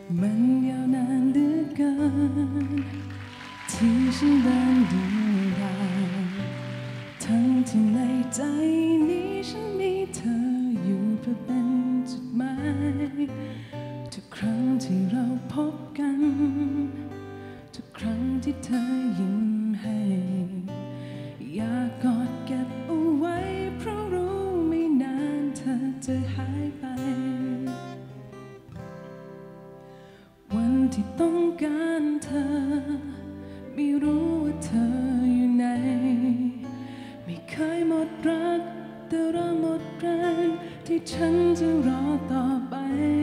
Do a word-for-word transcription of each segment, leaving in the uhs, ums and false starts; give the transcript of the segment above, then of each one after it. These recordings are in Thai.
มันยาวนานเหลือเกินที่ฉันเดินดูดาวทั้งที่ในใจนี้ฉันมีเธออยู่เพื่อเป็นจุดหมายทุกครั้งที่เราพบกันทุกครั้งที่เธอยิ้มให้อยากกอดเก็บเอาไว้เพราะรู้ไม่นานเธอจะหายไปวันที่ต้องการเธอไม่รู้ว่าเธออยู่ไหนไม่เคยหมดรักแต่เราหมดแรงที่ฉันจะรอต่อไป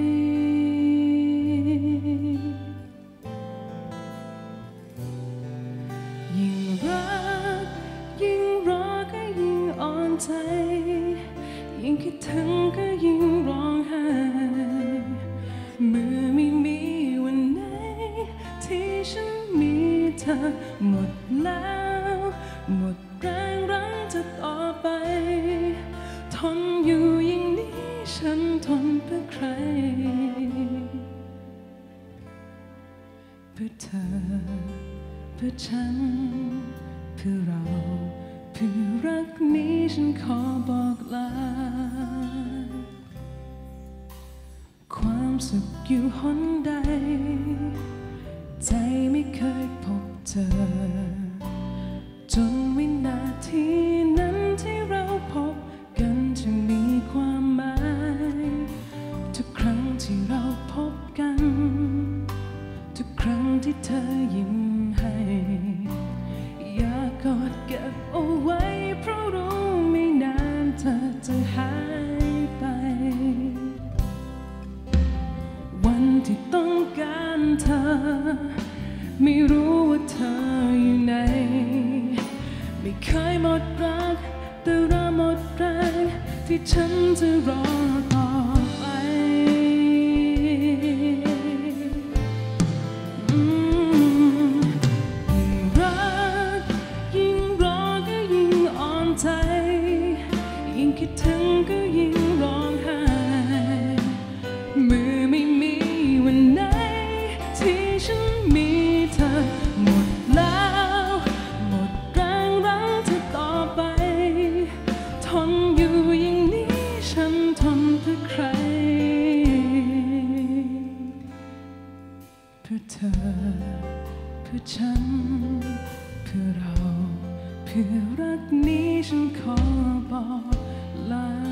ยิ่งรักยิ่งรอก็ยิ่งอ่อนใจยิ่งคิดถึงก็ยิ่งร้องไห้เมื่อไม่มีวันไหนที่ฉันมีเธอหมดแล้วหมดแรงรักจะต่อไปทนอยู่อย่างนี้ฉันทนเพื่อใครเพื่อเธอเพื่อฉันเพื่อเราเพื่อรักนี้ฉันขอบอกลาความสุขอยู่หนใดใจไม่เคยพบเจอจนวินาทีนั้นที่เราพบกันจะมีความหมายทุกครั้งที่เราพบกันทุกครั้งที่เธอยิ้มให้อยากกอดเก็บเอาไว้เพราะรู้ไม่นานเธอจะหายไปวันที่ต้องการเธอไม่รู้ว่าเธออยู่ไหนไม่เคยหมดรักแต่เราหมดแรงที่ฉันจะรอต่อไปยิ่งรักยิ่งรอก็ยิ่งอ่อนใจยิ่งคิดถึงก็ยิ่งร้องไห้เมื่อไม่มีวันไหนที่ฉันมีเธอหมดแล้วหมดแรงรักเธอต่อไปทนอยู่อย่างนี้ฉันทนเพื่อใครเพื่อเธอเพื่อฉันเพื่อเราเพื่อรักนี้ฉันขอบอกลา